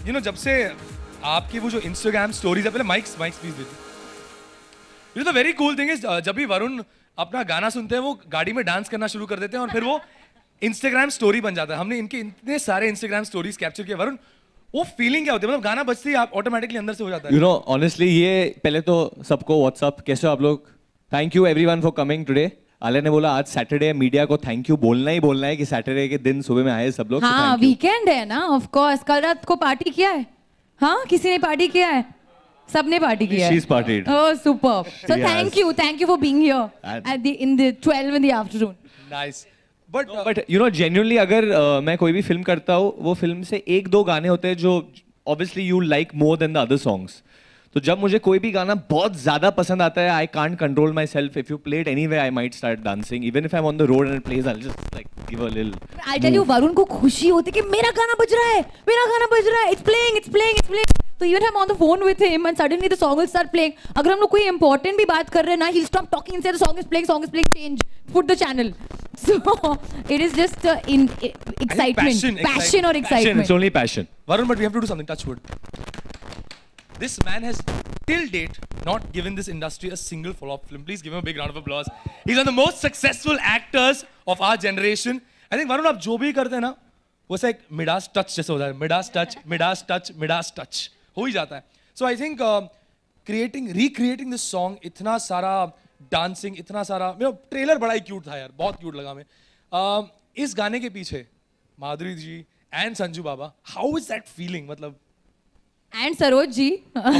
You know जब से आपकी वो जो इंस्टाग्राम स्टोरीज है, पहले माइक्स प्लीज दीजिए। You know the very cool thing is जब भी वरुण अपना गाना सुनते हैं वो गाड़ी में डांस करना शुरू कर देते हैं और फिर वो इंस्टाग्राम स्टोरी बन जाता है। हमने इनके इतने सारे इंस्टाग्राम स्टोरीज कैप्चर किए। वरुण वो फीलिंग क्या होती है, मतलब गाना बजते ही आप ऑटोमेटिकली अंदर से हो जाता है। यू नो ऑनेस्टली ये पहले तो सबको व्हाट्सअप, कैसे हो आप लोग? Thank you everyone for coming today. आले ने बोला आज सैटरडे है, मीडिया को थैंक यू बोलना है कि सैटरडे के दिन सुबह में आए सब लोग। हाँ वीकेंड है ना, ऑफ कोर्स। कल रात को पार्टी किया है? हाँ किसी ने पार्टी किया है? सबने पार्टी किया है। She's partied. Oh superb. So thank you for being here at in the 12 in the afternoon. Nice. But you know genuinely अगर मैं कोई भी फिल्म करता हूँ, वो फिल्म से एक दो गाने होते हैं जो obviously you like more than the other songs. तो जब मुझे कोई भी गाना बहुत ज्यादा पसंद आता है, I can't control myself. If you play it anywhere, I might start dancing. Even if I'm on the road and it plays, I'll just like give a little. I tell you, Varun को खुशी होती है कि मेरा गाना बज रहा है, it's playing. So even if I'm on the phone with him and suddenly the song will start playing, अगर हम लोग कोई important भी बात कर रहे हैं ना, he'll stop talking and say the song is playing, change, put the channel. So it is just excitement, passion or excitement. It's only passion. Varun, but we have to do something. Touch wood. This man has till date not given this industry a single flop film. Please give him a big round of applause. He's one of the most successful actors of our generation. I think Varun, आप जो भी करते हैं ना, वो एक Midas touch जैसे होता है, मिडास टच हो ही जाता है। So I think recreating this song, इतना सारा डांसिंग, इतना सारा, मेरा ट्रेलर बड़ा ही क्यूट था यार, बहुत क्यूट लगा हमें। इस गाने के पीछे Madhuri ji and Sanju Baba, how is that feeling? मतलब and Saroj ji,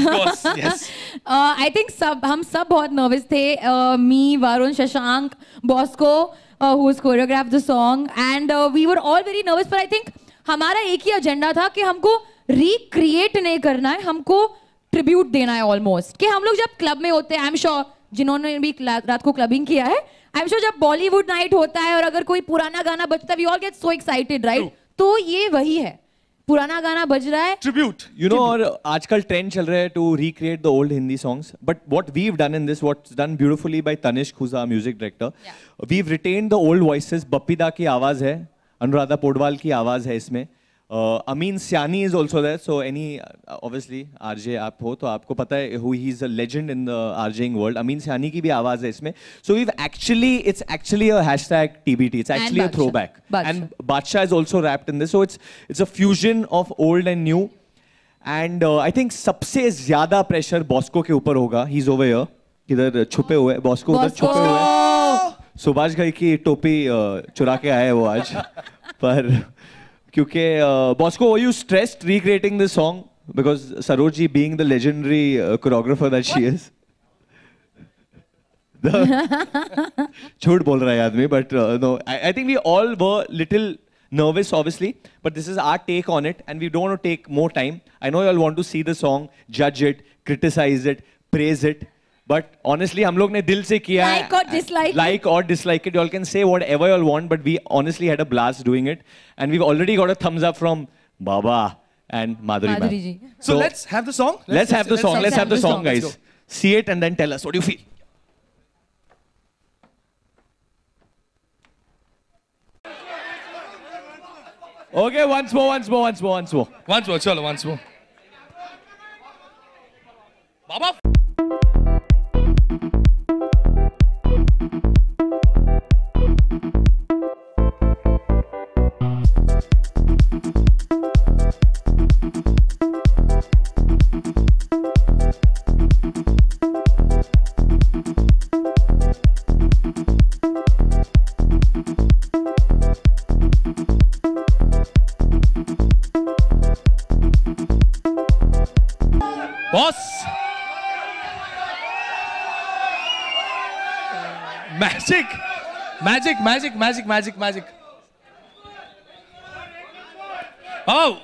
I think हम सब बहुत नर्वस थे। Me, Varun, Shashank, Bosco who has choreographed the song, and we were all very nervous, but I think हमारा एक ही एजेंडा था कि हमको रिक्रिएट नहीं करना है, हमको ट्रिब्यूट देना है ऑलमोस्ट। कि हम लोग जब क्लब में होते हैं, आई एम श्योर जिन्होंने भी रात को क्लबिंग किया है, आई एम श्योर जब बॉलीवुड नाइट होता है और अगर कोई पुराना गाना बजता है, we all get so excited, right? तो ये वही है, पुराना गाना बज रहा है, ट्रिब्यूट। You know, और आजकल ट्रेंड चल रहा है to recreate the old Hindi songs. But what we've done in this, what's done beautifully by Tanishq, who's our music director, we've retained the old voices. Bappi दा की आवाज है, अनुराधा पोडवाल की आवाज है इसमें, Amin Siani is also there. So any obviously RJ आप हो तो आपको पता है who he's a legend in the RJing world. Amin Siani की भी आवाज है इसमें. So it's actually a hashtag TBT. It's actually a throwback. And Badshah is also wrapped in this. So it's a fusion of old and new. And I think सबसे ज़्यादा pressure Bosco के ऊपर होगा. He's over here. इधर छुपे हुए, Bosco उधर छुपे हुए. सुभाष घई की टोपी चुरा के आए वो आज. पर क्योंकि Bosco, were you stressed recreating this song because Sarojji being the legendary choreographer that she is? झूठ बोल रहा है आदमी, but no, I think we all were little nervous obviously, but this is our take on it and we don't want to take more time. I know you all want to see the song, judge it, criticize it, praise it. But honestly, हम लोग ने दिल से किया है. Like or dislike it. You all can say whatever you all want, but we honestly had a blast doing it, and we've already got a thumbs up from Baba and Madhuri ma'am. So let's have the song. Let's have the song. Let's have the song, guys. See it and then tell us what do you feel. Okay, once more. Chalo, once more. Baba. Boss! Magic. Oh!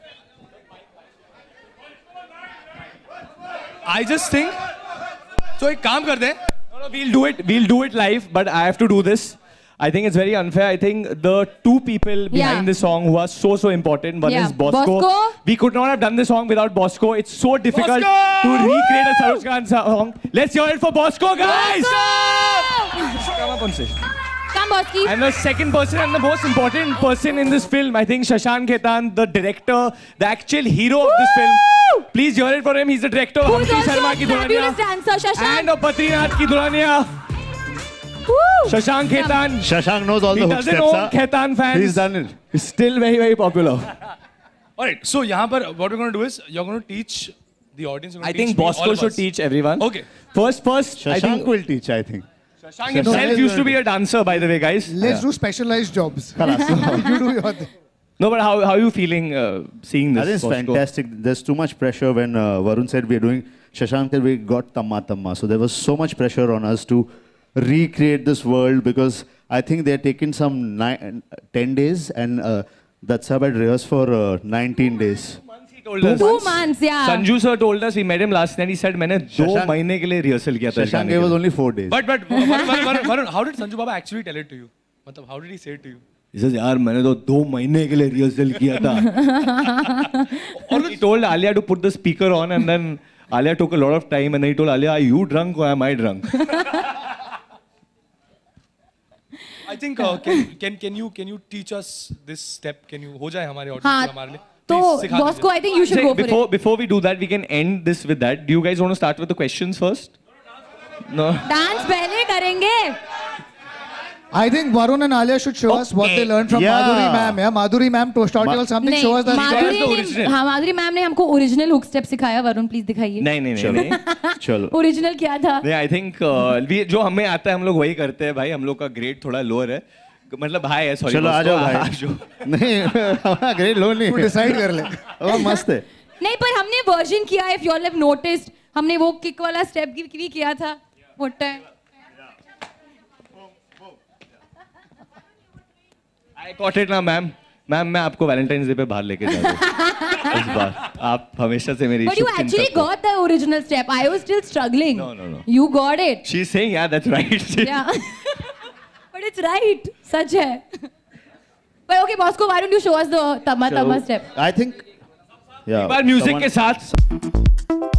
I just think... So एक काम करते हैं. No, we'll do it live, but I have to do this. I think it's very unfair. I think the two people behind this song who are so important. One is Bosco. We could not have done this song without Bosco. It's so difficult to recreate a Saroj Khan song. Let's hear it for Bosco, guys! Come up on stage. Come, Bosky. And the second person and the most important person in this film, I think Shashank Khaitan, the director, the actual hero of this film. Please hear it for him. He's the director of Who's Hampi also Sharma a Ki fabulous Dulhaniya dancer, Shashank. and of Badrinath Ki Dulhaniya. Shashank Khaitan. Shashank knows all the He hook doesn't steps. own Huh? Khaitan fans. He's done it. He's still very, very popular. All right. So यहाँ पर what we're going to do is you're going to teach the audience. I think Bosco should teach everyone. Okay. First, I Shashank think will teach, I think. Shashank himself used to be a dancer, by the way, guys. Let's do specialized jobs. You do your thing. No, but how are you feeling seeing this? I think it's Bosco? fantastic. There's too much pressure when Varun said we're doing Shashank said we got Tamma Tamma. So there was so much pressure on us to recreate this world because I think they're taking some 10 days and Datsab had rehearsed for 19 days. He told us. 2 months, yeah. Sanju sir told us, we met him last night, he said, मैंने 2 Shashank- महीने के लिए rehearsal किया था इस Shashank गाने gave के us लिए. only 4 days. But Varun, how did Sanju Baba actually tell it to you? मतलब how did he say it to you? He says, यार मैंने तो 2 महीने के लिए rehearsal किया था. He told Alia to put the speaker on and then Alia took a lot of time and then he told Alia, are you drunk or am I drunk? I think can you teach us this step? Can you हो जाए हमारे audience हाँ, के हमारे लिए? तो Please, सिखा Bosco, दीजिए. I think you should go for it. Before we do that, we can end this with that. Do you guys want to start with the questions first? No. Dance पहले करेंगे. I think Varun and Alia should show us what they learned from Yeah. Madhuri ma'am. Yeah, Madhuri ma'am taught you all something. नहीं, Show us that. Madhuri the ने original. हाँ माधुरी ma'am ने हमको original hook step सिखाया. Varun please दिखाइए. नहीं. चलो. Original क्या था? नहीं, I think जो हमें आता है हम लोग वही करते हैं भाई. हम लोग का ग्रेड थोड़ा लोअर है. मतलब हाई है, सॉरी. चलो आ जाओ भाई. नहीं हमारा ग्रेड लो नहीं. तू decide कर ले. वो मस्त है. नहीं पर हमने वर्जन किया. If you all have noticed हमने वो किक वाला स्टेप भी किया था. होता है. I caught it ना मैम. मैम मैं आपको वैलेंटाइंस डे पे बाहर लेके जा रहा हूँ इस बार. आप हमेशा से मेरी But you शुभचिंतक actually हो. got the original step. I was still struggling. No. You got it. She's saying, yeah, that's right. Yeah. But it's right. सच है. But okay, Bosco, why don't you show us the Tamma Tamma step? I think. Yeah. एक बार music के साथ.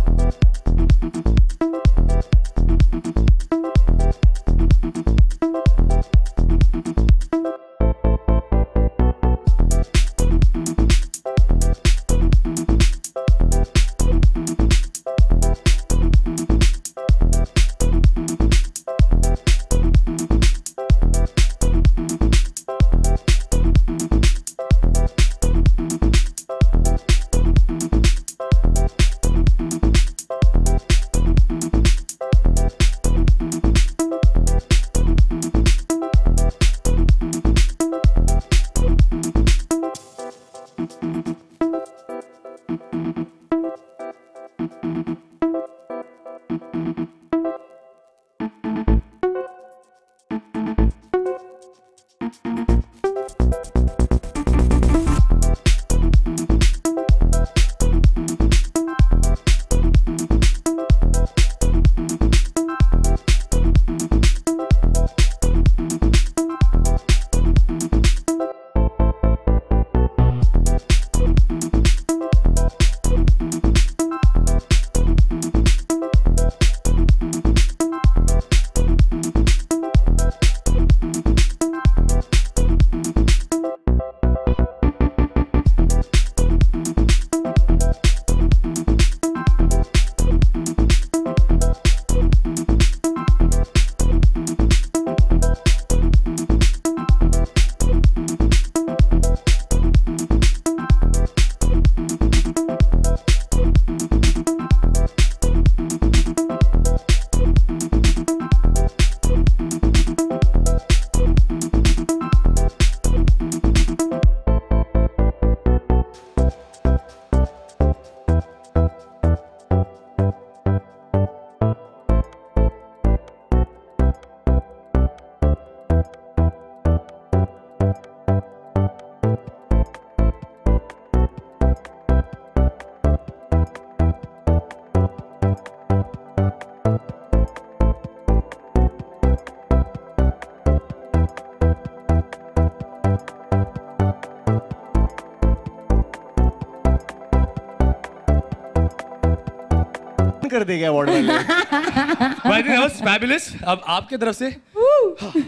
कर देगा award वाले. Well, I think that was fabulous. अब आपके तरफ से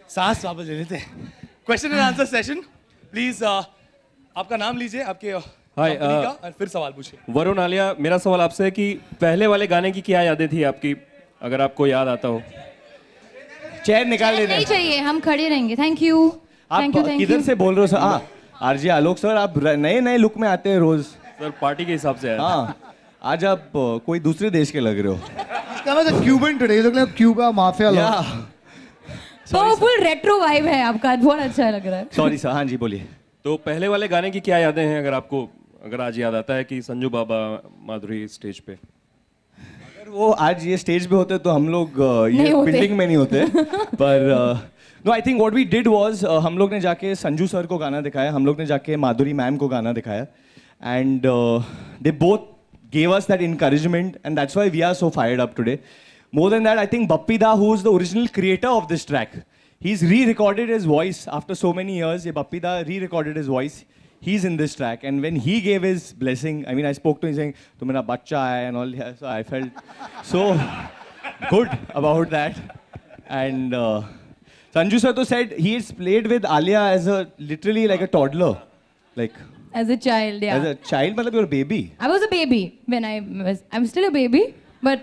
सांस वापस ले लेते हैं. Question and answer session. Please, आपका नाम लीजिए, आपके हाय कंपनी का, और फिर सवाल पूछिए. वरुण आलिया, मेरा सवाल आपसे है कि पहले वाले गाने की क्या यादें थी आपकी, अगर आपको याद आता हो. चेयर निकाल लेते नहीं हैं. चाहिए, हम खड़े रहेंगे. Thank you. आप थैंक यू. किधर से बोल रहे हो सर? हाँ, आरजे आलोक सर, आप नए नए लुक में आते हैं रोज. सर पार्टी के हिसाब से आया. हाँ, आज आप कोई दूसरे देश के लग रहे हो. He's come as a Cuban today. You look like Cuba mafia lord. Yeah. तो फुल रेट्रो वाइब है आपका, बहुत अच्छा लग रहा है. Sorry sir. हाँ जी, बोलिए. तो पहले वाले गाने की क्या यादें हैं, अगर आपको, अगर आज याद आता है कि संजू बाबा माधुरी स्टेज पे. अगर वो आज ये स्टेज पे होते तो हम लोग ये नहीं होते. बिल्डिंग में नहीं होते. पर no, I think what we did was, हम लोग ने जाके संजू सर को गाना दिखाया, हम लोग ने जाके माधुरी मैम को गाना दिखाया, and they both gave us that encouragement, and that's why we are so fired up today. More than that, I think Bappi Da, who is the original creator of this track, he's re-recorded his voice after so many years. Yeah, Bappi Da re-recorded his voice. He's in this track, and when he gave his blessing, I mean, I spoke to him saying, "Tu mera bachcha hai," and all. So I felt so good about that. And Sanju sir to said he has played with Alia as a literally like a toddler, like. As a child, yeah. As a child, मतलब you're a baby. I was a baby when I'm still a baby, but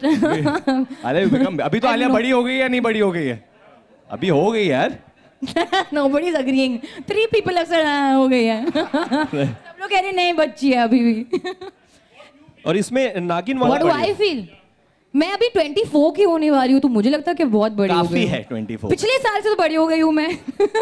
अभी तो आलिया बड़ी हो गई है, नहीं बड़ी हो गई है? अभी हो गई यार. Nobody's agreeing. 3 people have said हो गई है. सब लोग कह रहे नहीं, बच्ची है अभी भी. और इसमें नागिन वाला What do I feel? मैं अभी 24 की होने वाली हूँ, तो मुझे लगता है कि बहुत बड़ी हो गई. काफी है 24. पिछले साल से तो बड़ी हो गई हूँ मैं.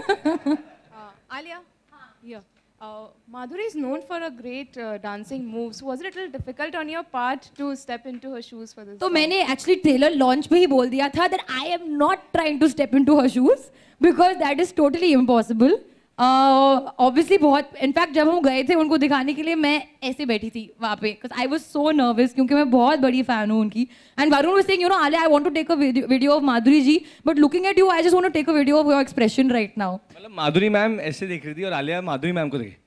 Alia, here. Madhuri is known for a great dancing moves. Was it a little difficult on your part to step into her shoes for this? तो मैंने एक्चुअली ट्रेलर लॉन्च पे ही बोल दिया था that I am not trying to step into her shoes because that is totally impossible. Obviously बहुत, in fact जब हम गए थे उनको दिखाने के लिए, मैं ऐसे बैठी थी वहाँ पे because I was so nervous, क्योंकि मैं बहुत बड़ी fan हूँ उनकी. And Varun was saying, you know, Alia, I want to take a video of Madhuri ji, but looking at you, I just want to take a video of your expression right now. मतलब माधुरी ma'am ऐसे देख रही थी और आलिया माधुरी ma'am को देखे.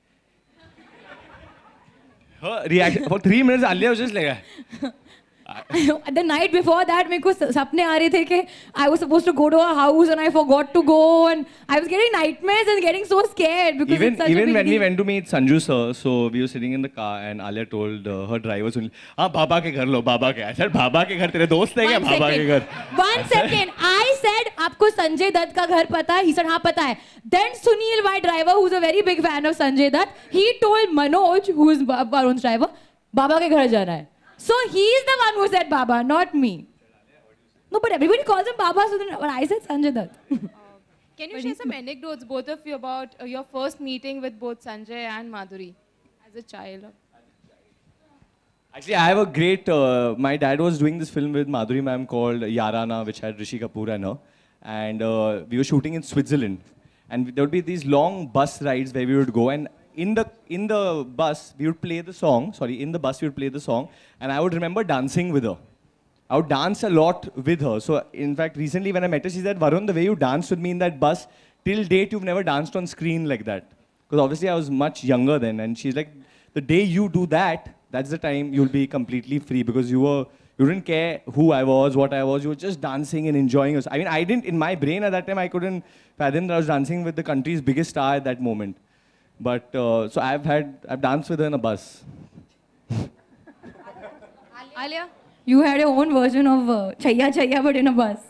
Her reaction for 3 minutes, Alia was just like. The night before that, मेरे को सपने आ रहे थे कि I was supposed to go to her house and I forgot to go, and I was getting nightmares and getting so scared because it's such a even big when we deal. went to meet Sanju sir, so we were sitting in the car and Alia told her driver, हाँ बाबा के घर लो, बाबा के. I said बाबा के घर तेरे दोस्त है क्या? बाबा के घर. 1 second. I said आपको संजय दत्त का घर पता है? He said हाँ पता है. Then Sunil, my driver, who's a very big fan of Sanjay Dutt, he told Manoj, who is Varun's driver, बाबा के घर जाना है. So he is the one who said Baba, not me. No, but everybody calls him Baba, so then, but I said Sanjay Dutt. Can you share some anecdotes, both of you, about your first meeting with both Sanjay and Madhuri as a child? Actually, I have a great. My dad was doing this film with Madhuri ma'am called Yarana, which had Rishi Kapoor and her, and we were shooting in Switzerland, and there would be these long bus rides where we would go, and in the bus we would play the song. Sorry, in the bus we would play the song, and I would remember dancing with her. I would dance a lot with her. So in fact, recently when I met her, she said, "Varun, the way you danced with me in that bus, till date you've never danced on screen like that." Because obviously I was much younger then, and she's like, "The day you do that, that's the time you'll be completely free, because you didn't care who I was, what I was. You were just dancing and enjoying yourself." I mean, I didn't, in my brain at that time, I couldn't fathom that I was dancing with the country's biggest star at that moment. But so I've danced with her in a bus. Alia? You had your own version of Chaiya Chaiya, but in a bus.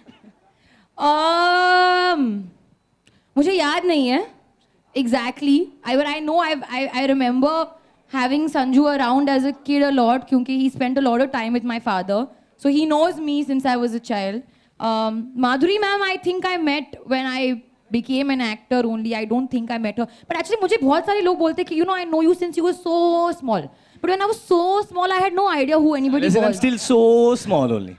मुझे याद नहीं है exactly. But I know I remember having Sanju around as a kid a lot, क्योंकि he spent a lot of time with my father. So he knows me since I was a child. Madhuri ma'am, I think I met when I became an actor only. I don't think I met her. But actually, मुझे बहुत सारे लोग बोलते कि, you know, I know you since you were so small. But when I was so small, I had no idea who anybody Listen, I'm was. still so small only.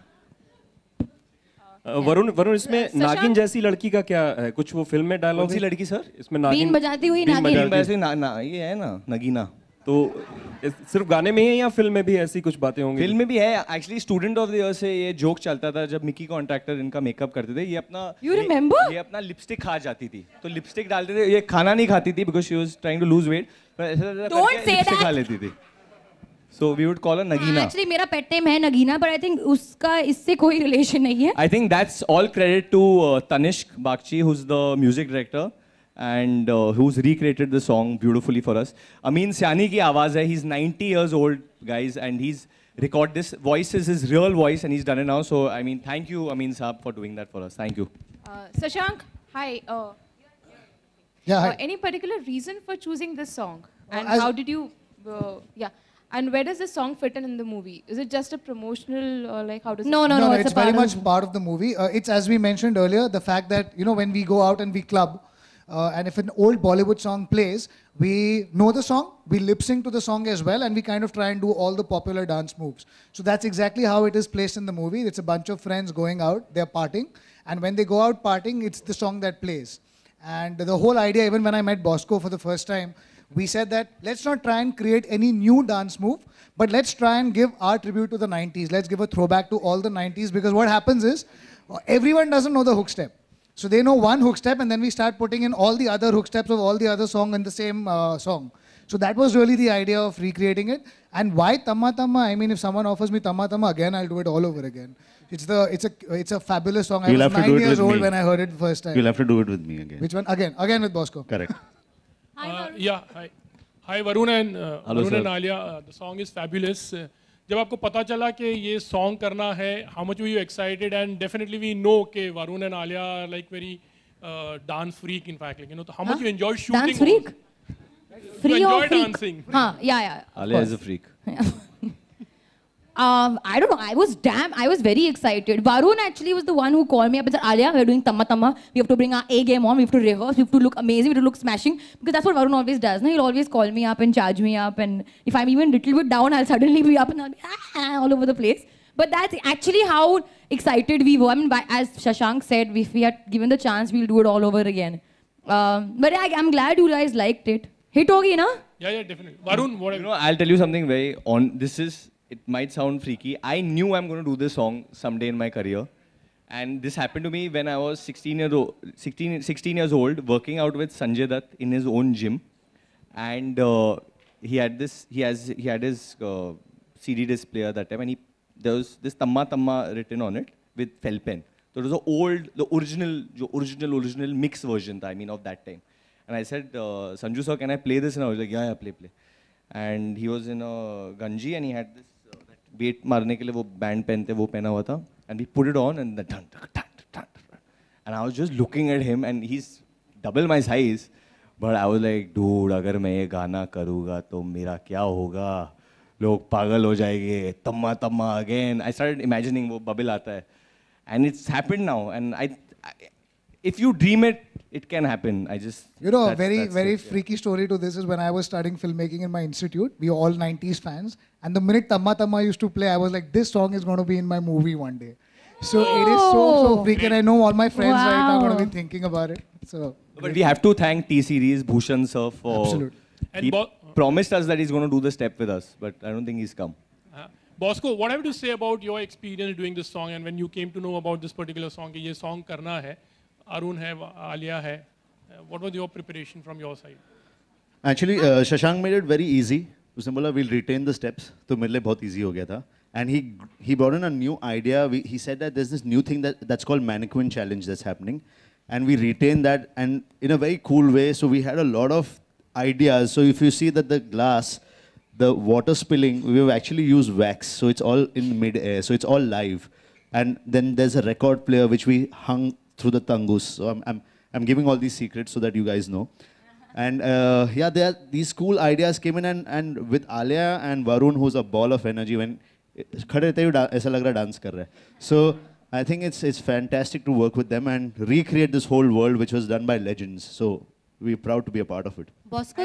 Varun इसमें नागिन जैसी लड़की का क्या है? कुछ वो फिल्म में डायलॉग? कौन सी लड़की सर? इसमें बीन नागिन बजाती हुई बीन नागिन. बजाती- वैसे ये है ना नगीना. तो सिर्फ गाने में ही है या फिल्म में भी ऐसी कुछ बातें होंगी? फिल्म में भी है. Actually student of the year से ये जोक चलता था जब मिकी कॉन्ट्रैक्टर इनका मेकअप करते थे. ये अपना You remember? ये अपना लिपस्टिक खा जाती थी, तो लिपस्टिक डालते थे. ये खाना नहीं खाती थी because she was trying to lose weight. Don't say lipstick that. खा लेती थी. So we would call her Nagina. Actually, मेरा pet name है Nagina, but I think उसका इससे कोई relation नहीं है. I think that's all credit to Tanishq Bagchi, who's the music director and who's recreated the song beautifully for us. Amin Siani की आवाज़ है. He's 90 years old, guys, and he's recorded this. Voice is his real voice, and he's done it now. So, I mean, thank you, Amin Saab, for doing that for us. Thank you. Shashank, hi. Yeah, hi. Any particular reason for choosing this song? And as- how did you, yeah. And where does this song fit in the movie? Is it just a promotional, or like how does No, it? no, No, no. it's a very part of much part of the movie. It's as we mentioned earlier, the fact that, you know, when we go out and we club, and if an old Bollywood song plays, we know the song, we lip sync to the song as well, and we kind of try and do all the popular dance moves. So that's exactly how it is placed in the movie. It's a bunch of friends going out, they're partying, and when they go out partying, it's the song that plays. And the whole idea, even when I met Bosco for the first time, we said that let's not try and create any new dance move, but let's try and give our tribute to the 90s. Let's give a throwback to all the 90s, because what happens is everyone doesn't know the hook step. So they know one hook step, and then we start putting in all the other hook steps of all the other song in the same song. So that was really the idea of recreating it. And why Tamma Tamma? I mean, if someone offers me Tamma Tamma again, I'll do it all over again. It's a fabulous song. I You'll was have to 9 do it years with old me. when I heard it the first time. You'll have to do it with me again. Which one? Again with Bosco. Correct. Yeah, hi Varun and Hello, sir. Alia. The song is fabulous. जब आपको पता चला कि ये song करना है, how much were you excited? And definitely we know कि Varun and Alia are like very dance freak, in fact. Like, you know, how much you enjoy shooting. Dance freak? Free You or enjoy freak? dancing. हाँ, yeah. of Alia is course. a freak. I don't know. I was very excited. Varun actually was the one who called me up and said, Alia, we're doing Tamma Tamma. We have to bring our A game on. We have to rehearse. We have to look amazing. We have to look smashing. Because that's what Varun always does. No? He'll always call me up and charge me up. And if I'm even a little bit down, I'll suddenly be up and I'll be all over the place. But that's actually how excited we were. I mean, as Shashank said, if we had given the chance, we'll do it all over again. But I'm glad you guys liked it. Hit hogi, na? Yeah, definitely. Varun, what You know, I'll tell you something very on. It might sound freaky. I knew I'm going to do this song someday in my career. And this happened to me when I was 16 years old, working out with Sanjay Dutt in his own gym. And he had his CD disc player that time, and there was this Tamma Tamma written on it with fell pen. So it was the original mix version, I mean, of that time. And I said, Sanju sir, can I play this? And I was like, yeah, play. And he was in a Ganji, and he had this weight मारने के लिए वो band पहनते वो पहना हुआ था, and we put it on, and and I was just looking at him, and he's double my size, but I was like, dude, अगर मैं ये गाना करूँगा तो मेरा क्या होगा? लोग पागल हो जाएंगे. Tamma Tamma again. I started imagining वो bubble आता है, and it's happened now, and if you dream it, it can happen. You know, a that's very it, yeah. freaky story to this is when I was studying filmmaking in my institute, we were all 90s fans. And the minute Tamma Tamma used to play, I was like, this song is going to be in my movie one day. So it is so freaky. And I know all my friends right now are going to be thinking about it. So, But we have to thank T-Series, Bhushan sir, for... Absolutely. And He promised us that he's going to do the step with us, but I don't think he's come. Bosco, what have you to say about your experience doing this song and when you came to know about this particular song, कि ये song करना है, Arun है, Alia है, what was your preparation from your side? Actually, Shashank made it very easy. उसने बोला we'll retain the steps, तो मेरे लिए बहुत easy हो गया था. And he brought in a new idea. He said that there's this new thing that's called mannequin challenge that's happening, and we retain that and in a very cool way. So we had a lot of ideas. So if you see that the glass, the water spilling, we've actually used wax. So it's all in mid-air. So it's all live. And then there's a record player which we hung through the tangus. So I'm giving all these secrets so that you guys know. And yeah, these cool ideas came in, and with Alia and Varun, who's a ball of energy, when खड़े रहते ही ऐसा लग रहा dance कर रहा है. So I think it's fantastic to work with them and recreate this whole world which was done by legends. So we're proud to be a part of it. Bosco,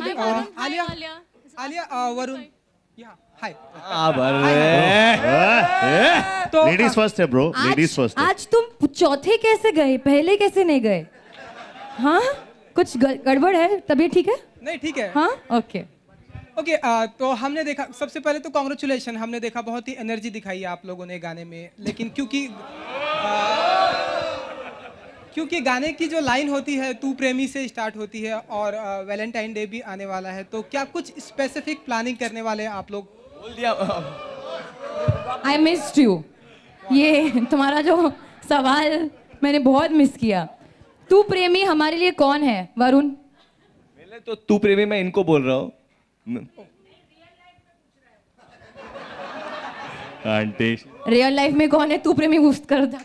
Alia, Varun. Yeah, hi. Ladies first है bro. Ladies first है. आज तुम चौथे कैसे गए? पहले कैसे नहीं गए? हाँ? कुछ गड़बड़ है? तबीयत ठीक है? नहीं ठीक है. हाँ? Okay. ओके, तो हमने देखा, सबसे पहले तो कॉन्ग्रेचुलेशन, हमने देखा बहुत ही एनर्जी दिखाई है आप लोगों ने गाने में, लेकिन क्योंकि गाने की जो लाइन होती है तू प्रेमी से स्टार्ट होती है और वैलेंटाइन डे भी आने वाला है, तो क्या कुछ स्पेसिफिक प्लानिंग करने वाले हैं आप लोग बोल दिया। I missed you. ये तुम्हारा जो सवाल मैंने बहुत मिस किया। तू प्रेमी हमारे लिए कौन है वरुण? पहले तो तू प्रेमी मैं इनको बोल रहा हूँ। आंटी रियल लाइफ में कौन है तू प्रेमी? उस कर था।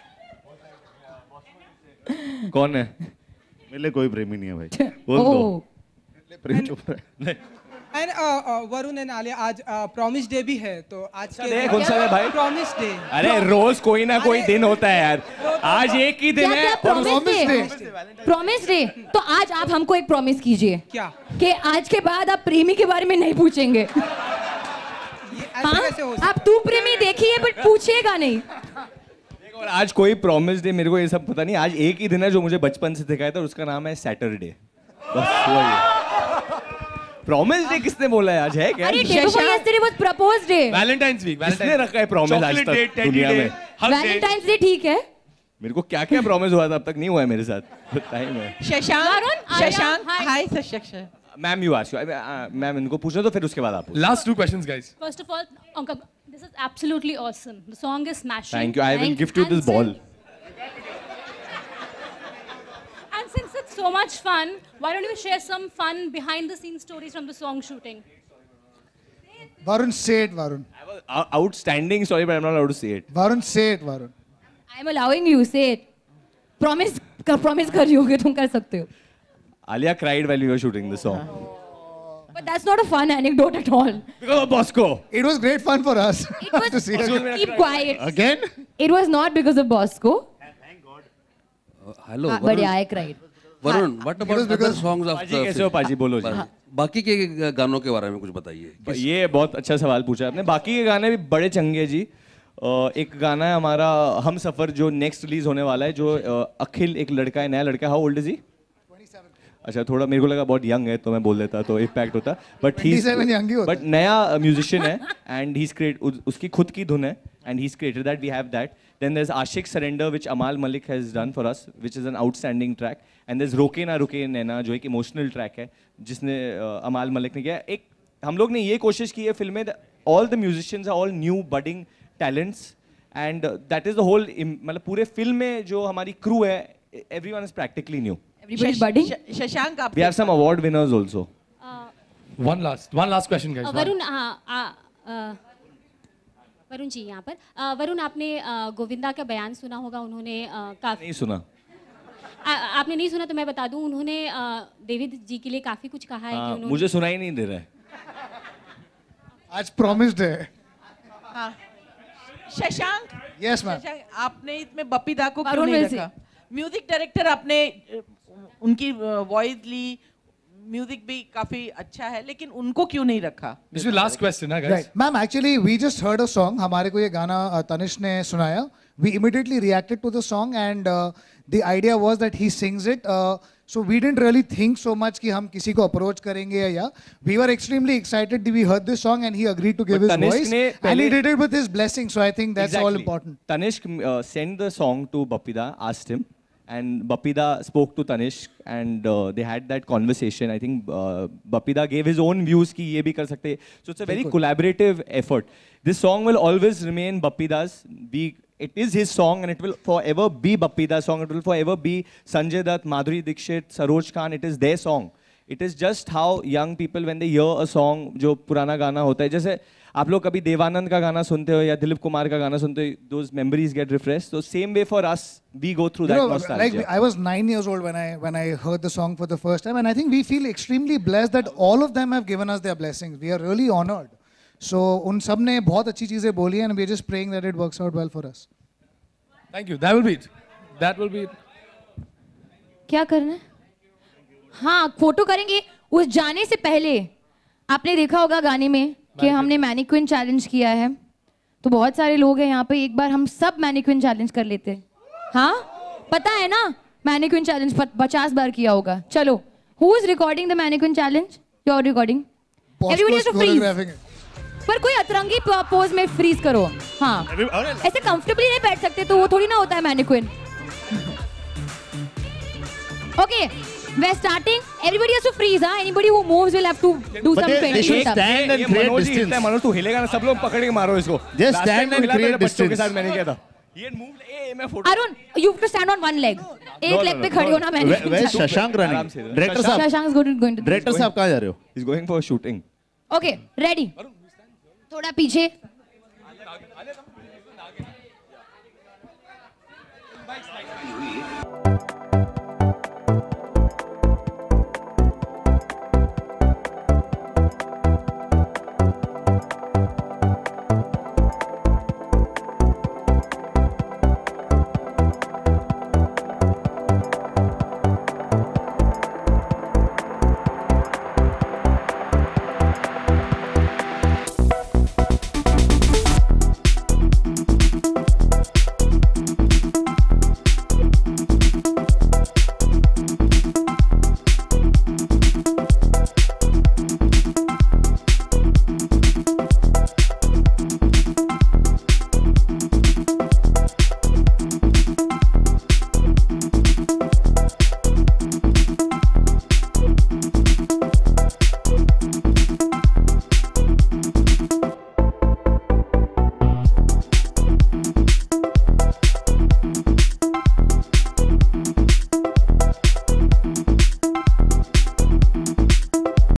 कौन है? मेरे लिए कोई प्रेमी नहीं है भाई। बोल दो। प्रेम चुप रहा। एंड वरुण एंड आलिया आज प्रॉमिस डे भी है, तो आज के कौन सा है भाई? Promise day. अरे रोज कोई ना कोई दिन होता है यार, आज एक ही दिन है। Promise day. तो आज आप हमको एक प्रॉमिस कीजिए। क्या? कि आज के बाद आप प्रेमी के बारे में नहीं पूछेंगे। हाँ? आप तू प्रेमी देखिए बट पूछिएगा नहीं। और आज कोई प्रॉमिस डे मेरे को ये सब पता नहीं, आज एक ही दिन है जो मुझे बचपन से दिखाया था, उसका नाम है सैटरडे। बस वही। प्रॉमिस डे किसने बोला है? आज है क्या? अरे day before yesterday was propose day. Valentine's week. किसने रखा है प्रॉमिस आज तक दुनिया में? वैलेंटाइंस डे ठीक है। मेरे को क्या क्या प्रॉमिस हुआ था अब तक नहीं हुआ है मेरे साथ। टाइम है। Shashank hi Shashank. Ma'am you ask, ma'am इनको पूछो तो फिर उसके बाद आप। Last 2 questions guys. First of all, Ankit, this is absolutely awesome. The song is smashing. Thank you. I will gift you this ball. And since it's so much fun, why don't you share some fun behind the scenes stories from the song shooting? Varun, say it, Varun. Outstanding story, but I'm not allowed to say it. Varun, say it, Varun. I'm allowing you, say it. Promise कर रही हो कि तुम कर सकते हो। Alia cried while we were shooting the song. But that's not a fun anecdote at all. Because of Bosco. It was great fun for us. It was to see keep quiet. Again? It was not because of Bosco. Hello. But yeah, I cried. Varun, what about other songs of पाजी कैसे हो पाजी? बोलो जी। बाकी के गानों के बारे में कुछ बताइए। ये बहुत अच्छा सवाल पूछा आपने। बाकी के गाने भी बड़े चंगे जी। एक गाना है हमारा हम सफर जो नेक्स्ट रिलीज होने वाला है, जो अखिल एक लड़का है, नया लड़का। How old is he? अच्छा, थोड़ा मेरे को लगा बहुत यंग है तो मैं बोल देता तो इम्पैक्ट होता, बट नया म्यूजिशियन है एंड ही क्रिएट, उसकी खुद की धुन है and he created that, we have that. Then there is Aashiq surrender which Amaal Malik has done for us, which is an outstanding track. And there is रोके ना रुके नैना जो एक इमोशनल ट्रैक है जिसने अमाल मलिक ने किया। एक हम लोग ने ये कोशिश की है फिल्म में, all the musicians are all new budding talents and that is the whole, मतलब पूरे फिल्म में जो हमारी क्रू है, everyone is practically new. Everybody's budding. Shashank आप We have some award winners also. One last question guys. Varun Varun ji यहाँ पर वरुण, आपने गोविंदा का बयान सुना होगा। उन्होंने काफी नहीं सुना। आपने नहीं सुना तो मैं बता दूं, उन्होंने देवी जी के लिए काफी कुछ कहा है कि उन्होंने मुझे सुना ही नहीं दे रहा है। आज प्रॉमिस्ड है। शशांक। Yes ma'am. आपने इसमें बप्पी दा को क्यों नहीं रखा? म्यूजिक डायरेक्टर आपने उनकी वॉइस ली, म्यूजिक भी काफी अच्छा है, लेकिन उनको क्यों नहीं रखा? This is the last question, guys. Right, ma'am. Actually, we just heard a song. हमारे को ये गाना तनिष्क ने सुनाया. We immediately reacted to the song, and the idea was that he sings it. So we didn't really think so much कि हम किसी को approach करेंगे या. We were extremely excited that we heard this song, and he agreed to give his voice, and he did it with his blessing. So I think that's all important. Tanishq sent the song to Bappida, asked him. And Bappida spoke to Tanishq and they had that conversation. I think Bappida gave his own views कि ये भी कर सकते हैं. So it's a very collaborative effort. This song will always remain Bappida's. It is his song and it will forever be Bappida's song. It will forever be Sanjay Dutt, Madhuri Dixit, Saroj Khan. It is their song. It is just how young people when they hear a song जो पुराना गाना होता है, जैसे आप लोग कभी देवानंद का गाना सुनते हो या दिलीप कुमार का गाना सुनते हो, those memories get refreshed. So same way for us, we go through that nostalgia. Like I was 9 years old when I heard the song for the first time, and I think we feel extremely blessed that all of them have given us their blessings. We are really honored. So उन सब ने बहुत अच्छी चीजें बोली and we are just praying that it works out well for us. Thank you. That will be it. That will be it. क्या करना है? हाँ, फोटो करेंगे। उस जाने से पहले आपने देखा होगा गाने में कि हमने मैनिक्विन चैलेंज किया है, तो बहुत सारे लोग हैं यहाँ पे, एक बार हम सब मैनिक्विन चैलेंज कर लेते हैं। हाँ, पता है ना, मैनिक्विन चैलेंज 50 बार किया होगा। चलो, who is recording the mannequin challenge? You are recording. Everyone has to freeze. पर कोई अतरंगी पोज में फ्रीज करो। हाँ, ऐसे कंफर्टेबली नहीं बैठ सकते, तो वो थोड़ी ना होता है mannequin. Okay, we're starting. Everybody has to freeze, huh? Anybody who moves will have to do some they should push-ups. stand and create distance. Manoj तू हिलेगा ना, सब लोग पकड़ के मारो इसको. Just stand and create बच्चों के distance. साथ मैंने किया था. ये move मैं photo. Arun, you have to stand on one leg. एक leg पे खड़ी होना मैंने. Where's Shashank running? Director साहब. Shashank is going to. Director साहब कहाँ जा रहे हो? He's going for shooting. Okay, ready. थोड़ा पीछे.